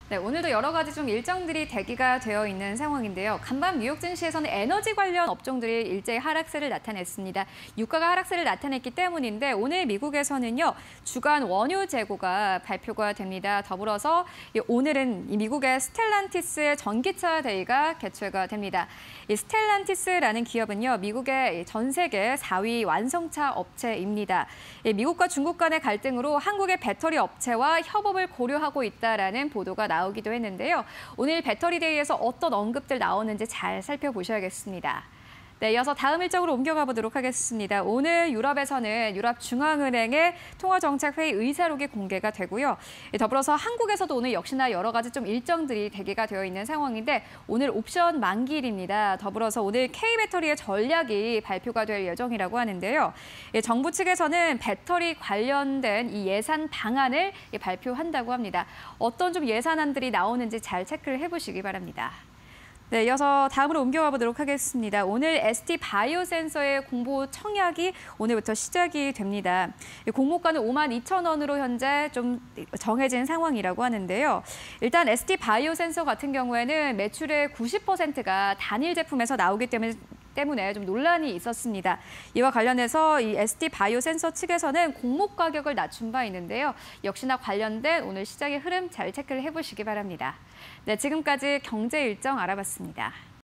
네, 오늘도 여러 가지 좀 일정들이 대기가 되어 있는 상황인데요. 간밤 뉴욕 증시에서는 에너지 관련 업종들이 일제히 하락세를 나타냈습니다. 유가가 하락세를 나타냈기 때문인데 오늘 미국에서는요, 주간 원유 재고가 발표가 됩니다. 더불어서 오늘은 이 미국의 스텔란티스의 전기차 데이가 개최가 됩니다. 이 스텔란티스라는 기업은요, 미국의 전 세계 4위 완성차 업체입니다. 미국과 중국 간의 갈등으로 한국의 배터리 업체와 협업을 고려하고 있다라는 보도가 나오기도 했는데요. 오늘 배터리 데이에서 어떤 언급들 나오는지 잘 살펴보셔야겠습니다. 네, 이어서 다음 일정으로 옮겨가 보도록 하겠습니다. 오늘 유럽에서는 유럽중앙은행의 통화정책회의 의사록이 공개가 되고요. 더불어서 한국에서도 오늘 역시나 여러 가지 좀 일정들이 대기가 되어 있는 상황인데 오늘 옵션 만기일입니다. 더불어서 오늘 K배터리의 전략이 발표가 될 예정이라고 하는데요. 정부 측에서는 배터리 관련된 이 예산 방안을 발표한다고 합니다. 어떤 좀 예산안들이 나오는지 잘 체크를 해보시기 바랍니다. 네, 이어서 다음으로 옮겨가 보도록 하겠습니다. 오늘 ST 바이오센서의 공보 청약이 오늘부터 시작이 됩니다. 공모가는 52,000원으로 현재 좀 정해진 상황이라고 하는데요. 일단 ST 바이오센서 같은 경우에는 매출의 90%가 단일 제품에서 나오기 때문에 좀 논란이 있었습니다. 이와 관련해서 이 ST 바이오센서 측에서는 공모 가격을 낮춘 바 있는데요. 역시나 관련된 오늘 시장의 흐름 잘 체크를 해보시기 바랍니다. 네, 지금까지 경제 일정 알아봤습니다.